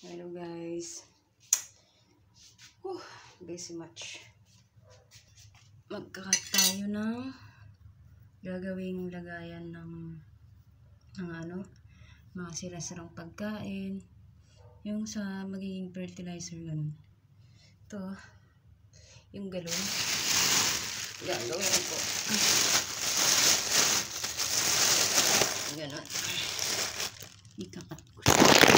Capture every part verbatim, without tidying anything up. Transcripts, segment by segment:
Hello guys. Uh, busy much. Magkakat tayo ng gagawing lagayan ng ng ano, mga sira-sirang pagkain. Yung sa magiging fertilizer ganun. Ito, yung galon. Gagawin ko. Ganun. Ikakat ko siya.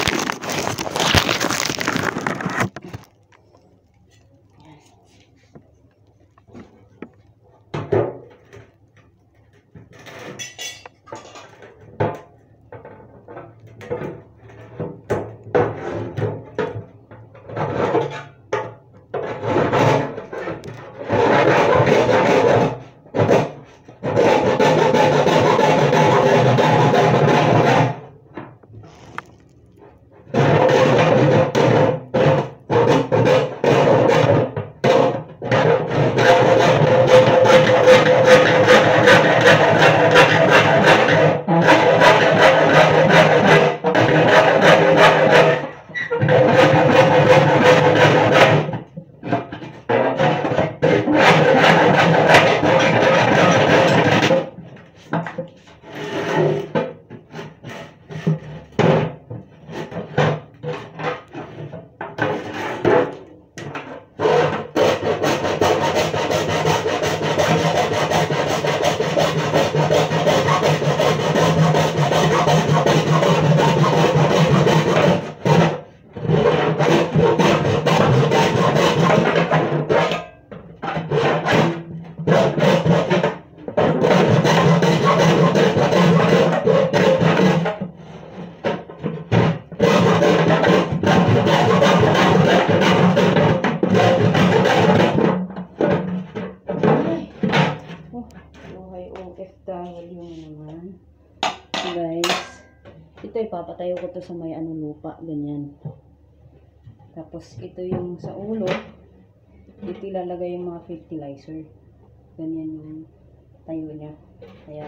Guys, ito ipapatayo ko to sa may ano lupa, ganyan. Tapos ito yung sa ulo, dito ilalagay yung mga fertilizer. Ganyan yung tayo niya. Kaya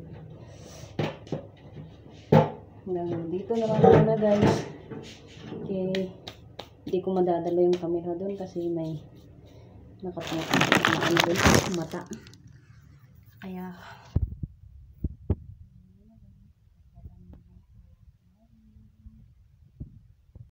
hanggang dito na lang muna guys. Okay, hindi ko madadala yung camera doon kasi may nakatawa na doon mata. Kaya